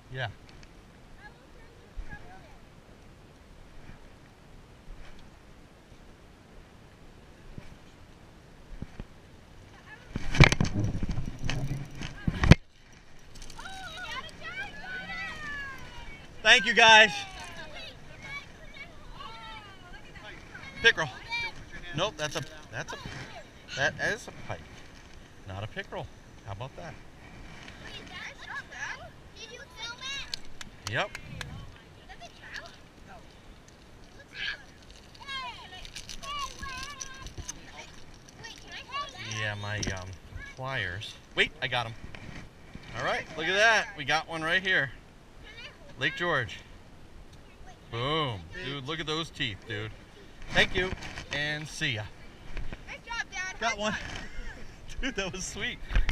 Yeah. Thank you guys. Pickerel. Nope, that is a pike, not a pickerel. How about that? Yep. Yeah, my pliers. Wait, I got him. All right, look at that. We got one right here. Lake George. Boom. Dude, look at those teeth, dude. Thank you, and see ya. Nice job, Dad. Got one. Dude, that was sweet.